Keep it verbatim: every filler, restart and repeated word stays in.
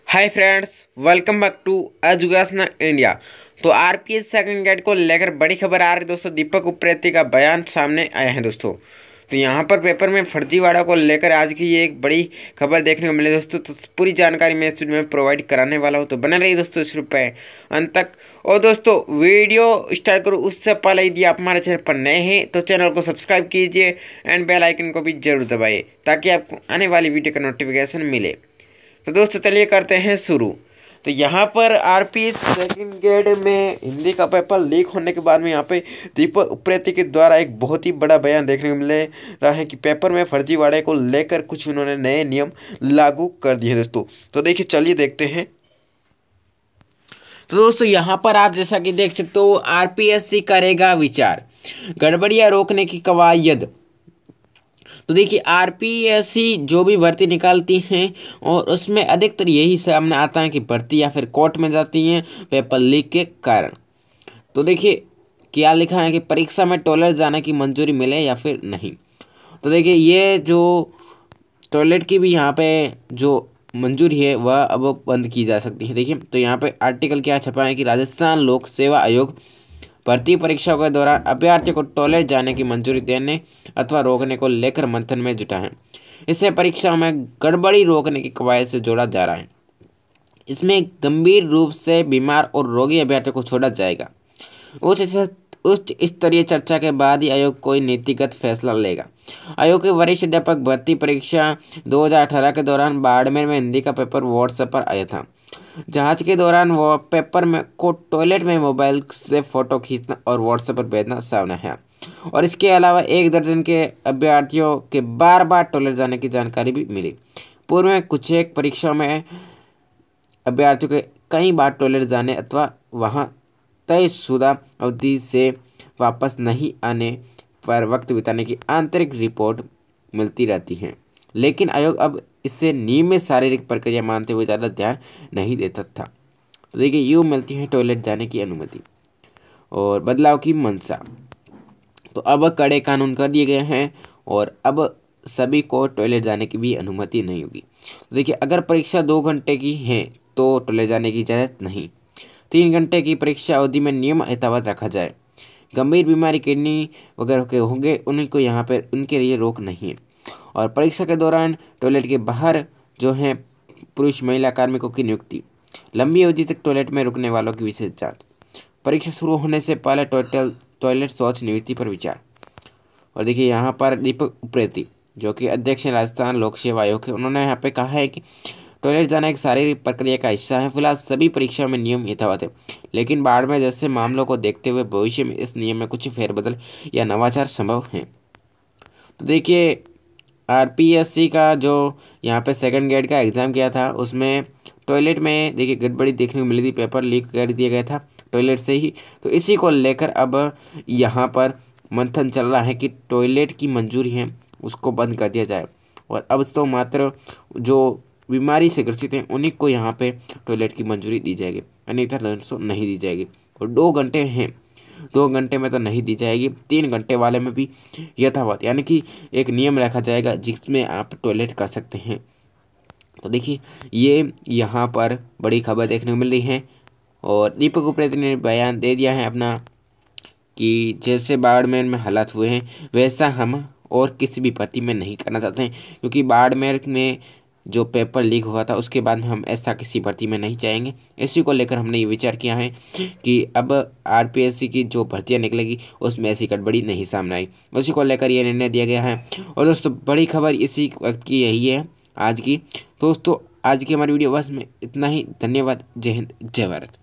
Hi friends, welcome back to education India. तो RPS second grade को लेकर बड़ी खबर आ रही है दोस्तों। दीपक उप्रेती का बयान सामने आया है दोस्तों। तो यहाँ पर पेपर में फर्जीवाड़ा को लेकर आज की ये एक बड़ी खबर देखने को मिली दोस्तों। तो पूरी जानकारी मैं इस वीडियो में प्रोवाइड कराने वाला हूँ, तो बने रहिए दोस्तों इस रुपये अंत तक। और दोस्तों वीडियो स्टार्ट करूँ उससे पहले यदि आप हमारे चैनल पर नए हैं तो चैनल को सब्सक्राइब कीजिए एंड बेल आइकन को भी जरूर दबाइए ताकि आपको आने वाली वीडियो का नोटिफिकेशन मिले। तो दोस्तों चलिए करते हैं शुरू। तो यहाँ पर आरपीएस सेकंड ग्रेड में हिंदी का पेपर लीक होने के बाद में यहाँ पे दीपक उप्रेती के द्वारा एक बहुत ही बड़ा बयान देखने को मिल रहा है कि पेपर में फर्जीवाड़े को लेकर कुछ उन्होंने नए नियम लागू कर दिए दोस्तों। तो देखिए चलिए देखते हैं। तो दोस्तों यहाँ पर आप जैसा कि देख सकते हो, आरपीएससी करेगा विचार, गड़बड़ियाँ रोकने की कवायद। तो देखिए आरपीएससी जो भी भर्ती निकालती हैं और उसमें अधिकतर यही सामने आता है कि भर्ती या फिर कोर्ट में जाती हैं पेपर लीक के कारण। तो देखिए क्या लिखा है कि परीक्षा में टॉयलेट जाने की मंजूरी मिले या फिर नहीं। तो देखिए ये जो टॉयलेट की भी यहाँ पे जो मंजूरी है वह अब बंद की जा सकती है। देखिए तो यहाँ पे आर्टिकल क्या छपा है कि राजस्थान लोक सेवा आयोग भर्ती परीक्षा के दौरान अभ्यर्थियों को टॉयलेट जाने की मंजूरी देने अथवा रोकने को लेकर मंथन में जुटा है। इससे परीक्षा में गड़बड़ी रोकने की कवायद से जोड़ा जा रहा है। इसमें गंभीर रूप से बीमार और रोगी अभ्यर्थियों को छोड़ा जाएगा। उच्च उच्च स्तरीय चर्चा के बाद ही आयोग कोई नीतिगत फैसला लेगा। आयोग के वरिष्ठ अध्यापक भर्ती परीक्षा दो हज़ार अठारह के दौरान बाड़मेर में हिंदी का पेपर व्हाट्सएप पर आया था। जांच के दौरान वो पेपर में को टॉयलेट में मोबाइल से फोटो खींचना और व्हाट्सएप पर भेजना सामने है और इसके अलावा एक दर्जन के अभ्यर्थियों के बार बार टॉयलेट जाने की जानकारी भी मिली। पूर्व में कुछ एक परीक्षाओं में अभ्यर्थियों के कई बार टॉयलेट जाने अथवा वहां तयशुदा अवधि से वापस नहीं आने पर वक्त बिताने की आंतरिक रिपोर्ट मिलती रहती है, लेकिन आयोग अब इससे नियमित शारीरिक प्रक्रिया मानते हुए ज़्यादा ध्यान नहीं देता था। तो देखिए यूँ मिलती है टॉयलेट जाने की अनुमति और बदलाव की मंशा। तो अब कड़े कानून कर दिए गए हैं और अब सभी को टॉयलेट जाने की भी अनुमति नहीं होगी। तो देखिए अगर परीक्षा दो घंटे की है तो टॉयलेट जाने की इजाज़त नहीं। तीन घंटे की परीक्षा अवधि में नियम यथावत रखा जाए। गंभीर बीमारी किडनी वगैरह के होंगे उन्हीं को यहाँ पर उनके लिए रोक नहीं है। और परीक्षा के दौरान टॉयलेट के बाहर जो है पुरुष महिला कार्मिकों की नियुक्ति। लंबी अवधि तक टॉयलेट में रुकने वालों की विशेष जांच। परीक्षा शुरू होने से पहले टोटल टॉयलेट शौच नियुक्ति पर विचार। और देखिए यहाँ पर दीपक उप्रेती जो कि अध्यक्ष राजस्थान लोक सेवा आयोग है, उन्होंने यहाँ पे कहा है कि टॉयलेट जाना एक शारीरिक प्रक्रिया का हिस्सा है। फिलहाल सभी परीक्षाओं में नियम यथावत है, लेकिन बाढ़ में जैसे मामलों को देखते हुए भविष्य में इस नियम में कुछ फेरबदल या नवाचार संभव है। तो देखिए आरपीएससी का जो यहाँ पे सेकंड ग्रेड का एग्ज़ाम किया था उसमें टॉयलेट में देखिए गड़बड़ी देखने को मिली थी, पेपर लीक कर दिया गया था टॉयलेट से ही। तो इसी को लेकर अब यहाँ पर मंथन चल रहा है कि टॉयलेट की मंजूरी है उसको बंद कर दिया जाए और अब तो मात्र जो बीमारी से ग्रसित हैं उन्हीं को यहाँ पे टॉयलेट की मंजूरी दी जाएगी, अन्यथा नहीं दी जाएगी। और दो घंटे हैं, दो घंटे में तो नहीं दी जाएगी, तीन घंटे वाले में भी यथावत यानी कि एक नियम रखा जाएगा जिसमें आप टॉयलेट कर सकते हैं। तो देखिए ये यहाँ पर बड़ी खबर देखने को मिल रही है और दीपक उप्रेती ने बयान दे दिया है अपना कि जैसे बाड़मेर में हालात हुए हैं वैसा हम और किसी भी भर्ती में नहीं करना चाहते हैं, क्योंकि बाड़मेर में जो पेपर लीक हुआ था उसके बाद हम ऐसा किसी भर्ती में नहीं चाहेंगे। इसी को लेकर हमने ये विचार किया है कि अब आरपीएससी की जो भर्तियां निकलेगी उसमें ऐसी गड़बड़ी नहीं सामने आई। उसी को लेकर ये निर्णय दिया गया है। और दोस्तों बड़ी खबर इसी वक्त की यही है आज की। दोस्तों आज की हमारी वीडियो बस में इतना ही। धन्यवाद। जय हिंद, जय भारत।